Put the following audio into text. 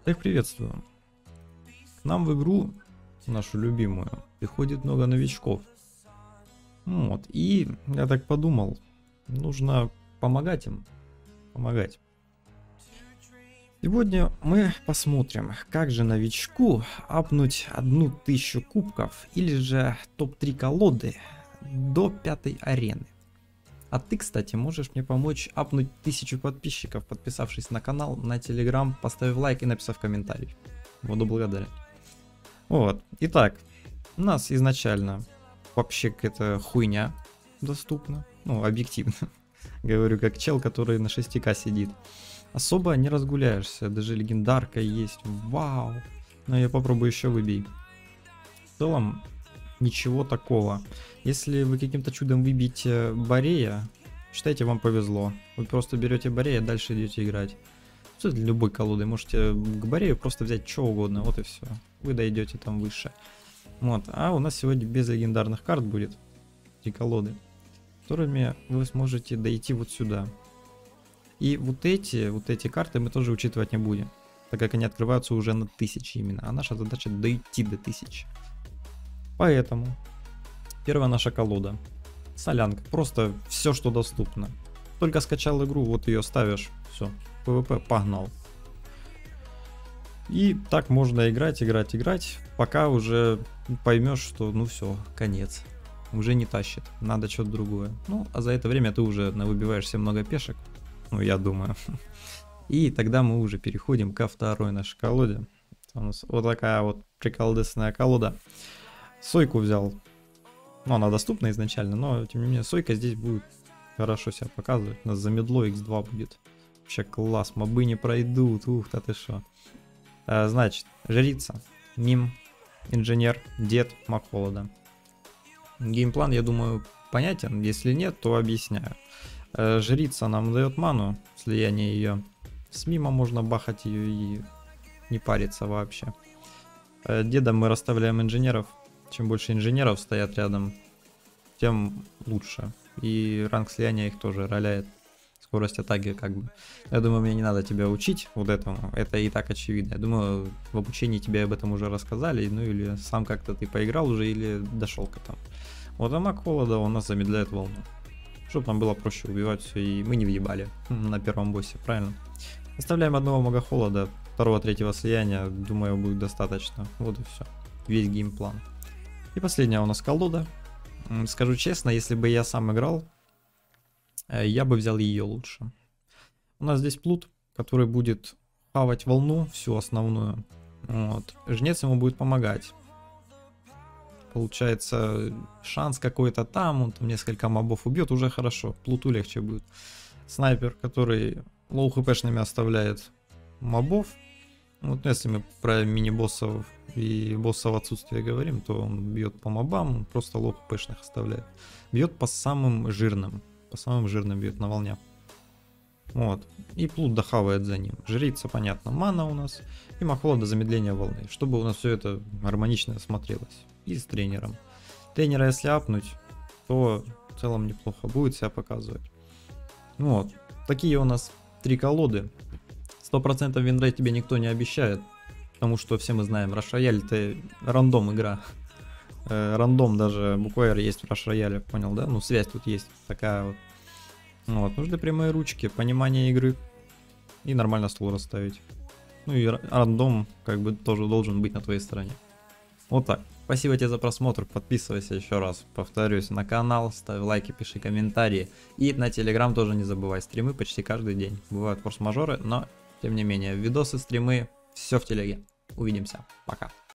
Всех приветствую. К нам в игру, нашу любимую, приходит много новичков. Вот, и я так подумал, нужно помогать им. Помогать. Сегодня мы посмотрим, как же новичку апнуть 1000 кубков или же топ-3 колоды до 5 арены. А ты, кстати, можешь мне помочь апнуть 1000 подписчиков, подписавшись на канал, на телеграм, поставив лайк и написав комментарий. Буду благодарен. Вот, итак, у нас изначально вообще какая-то хуйня доступна, ну, объективно. Говорю, как чел, который на 6К сидит. Особо не разгуляешься, даже легендарка есть, вау. Но я попробую еще выбей. В целом, ничего такого. Если вы каким-то чудом выбьете Борея, считайте, вам повезло. Вы просто берете Борея, дальше идете играть. С любой колодой. Можете к Борею просто взять что угодно, вот и все. Вы дойдете там выше. Вот. А у нас сегодня без легендарных карт будет. Эти колоды, которыми вы сможете дойти вот сюда. И вот эти карты мы тоже учитывать не будем, так как они открываются уже на 1000 именно. А наша задача дойти до 1000. Поэтому первая наша колода. Солянка. Просто все, что доступно. Только скачал игру, вот ее ставишь. Все. ПВП погнал. И так можно играть, пока уже поймешь, что ну все, конец. Уже не тащит. Надо что-то другое. Ну, а за это время ты уже выбиваешь себе много пешек. Ну, я думаю. И тогда мы уже переходим ко второй нашей колоде. У нас вот такая вот приколдесная колода. Сойку взял. Ну, она доступна изначально, но тем не менее Сойка здесь будет хорошо себя показывать. У нас за медло x2 будет. Вообще класс, мобы не пройдут. Ух, да ты шо. Значит, жрица, мим, инженер, дед, маг холода. Геймплан, я думаю, понятен. Если нет, то объясняю. Жрица нам дает ману, слияние ее. С мима можно бахать ее и не париться вообще. Дедом мы расставляем инженеров. Чем больше инженеров стоят рядом, тем лучше. И ранг слияния их тоже роляет. Скорость атаки как бы. Я думаю, мне не надо тебя учить вот этому. Это и так очевидно. Я думаю, в обучении тебе об этом уже рассказали. Ну или сам как-то ты поиграл уже, или дошел к этому. Вот а маг холода у нас замедляет волну. Чтобы нам было проще убивать все, и мы не въебали на первом боссе, правильно? Оставляем одного мага холода, второго, третьего слияния, думаю, будет достаточно. Вот и все. Весь геймплан. И последняя у нас колода. Скажу честно, если бы я сам играл, я бы взял ее лучше. У нас здесь плут, который будет хавать волну, всю основную. Вот. Жнец ему будет помогать. Получается, шанс какой-то там, он там несколько мобов убьет, уже хорошо. Плуту легче будет. Снайпер, который лоу хпшными оставляет мобов. Вот если мы про мини-боссов и боссов отсутствия говорим, то он бьет по мобам, он просто лоу хпшных оставляет. Бьет по самым жирным. По самым жирным бьет на волне. Вот. И плут дохавает за ним. Жрица, понятно, мана у нас. И маг холода замедление волны. Чтобы у нас все это гармонично смотрелось. И с тренером. Тренера если апнуть, то в целом неплохо будет себя показывать. Вот. Такие у нас 3 колоды. 100% винрейт тебе никто не обещает. Потому что все мы знаем, Rush Royale это рандом игра. Рандом даже буквально есть в Rush Royale, понял, да? Ну связь тут есть такая вот. Вот. Нужны прямые ручки, понимание игры. И нормально стол расставить. Ну и рандом как бы тоже должен быть на твоей стороне. Вот так. Спасибо тебе за просмотр, подписывайся еще раз, повторюсь, на канал, ставь лайки, пиши комментарии. И на телеграм тоже не забывай, стримы почти каждый день. Бывают форс-мажоры, но тем не менее, видосы, стримы, все в телеге. Увидимся, пока.